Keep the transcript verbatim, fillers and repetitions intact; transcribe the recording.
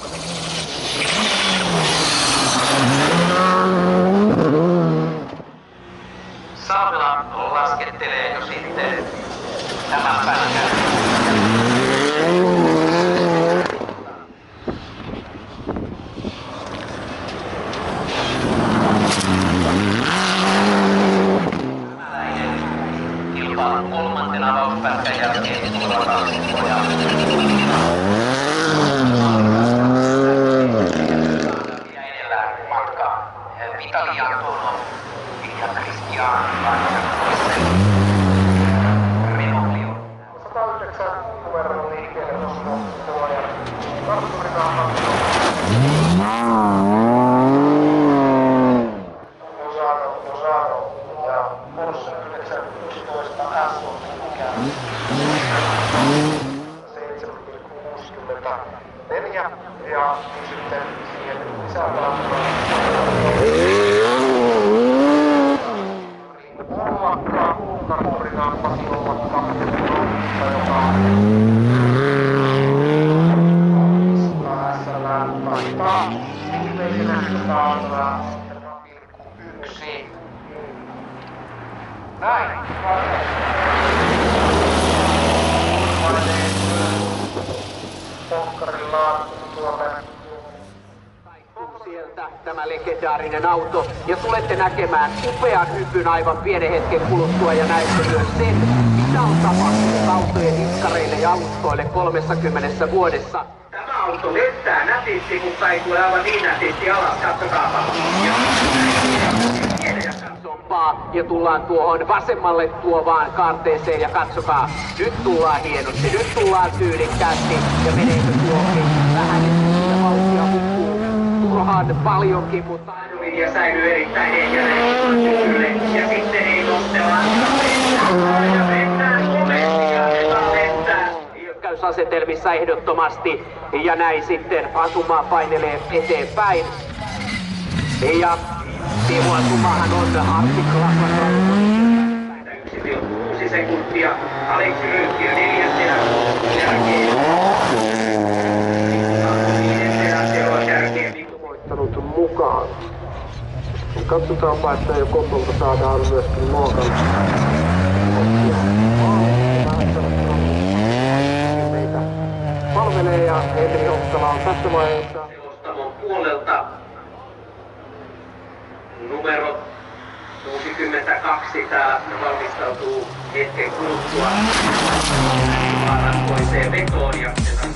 Salmela laskettelee jo sitten tämän pätkän. Kilpailun kolmanten avauspätkän jälkeen tuleva kaksikkoja. Ja edellä matkaa Vitali Antonov ja Christian Renault. sata yhdeksän numeron liikkeelle nosto tuoja kartturinaama. Osano, Osano ja Porsche yhdeksän yksitoista S on ikään seitsemän pilkku kuusikymmentäneljä ja sitten siihen lisäpalkkaa. Ollakka, kartturinaamasi Ollakka, joka S L taitaa viimeisenä saada sata pilkku yksi. Näin. Pohkarillaan tuolle sieltä tämä legendaarinen auto ja tulette näkemään upean hypyn aivan pienen hetken kuluttua ja näette myös sen, mitä on tapahtunut autojen iskareille ja alustoille kolmessakymmenessä vuodessa. Tämä auto lentää nätisti, mutta ei tule aivan niin nätisti alas, katsokaapa. Ja tullaan tuohon vasemmalle tuovaan kaarteeseen ja katsokaa, nyt tullaan hienosti, nyt tullaan tyylikkäästi ja meneekö tuokin vähän ja vauhtia hukkuu turhaan paljonkin, mutta ainolinja säilyy erittäin ehjäneen ja sitten ei nostella ja mennään kommenttia ja lentää. Hyökkäysasetelmissa ehdottomasti ja näin sitten Asuma painelee eteenpäin ja Timo Asumahan on artiklassa yksi pilkku kuusi sekuntia. Aleksi Ryyhtiö neljäntenä jälkeen. Viidentenä seuraava kärkeen. Voittanut mukaan. Katsotaanpa, että jo Koppolta saadaan myöskin Mookan. Meitä palvelee ja Petri Hoksala on tässä vaiheessa. Selostamon puolelta numero kuusikymmentäkaksi täällä valmistautuu hetken kuluttua. Toiseen vetoon ja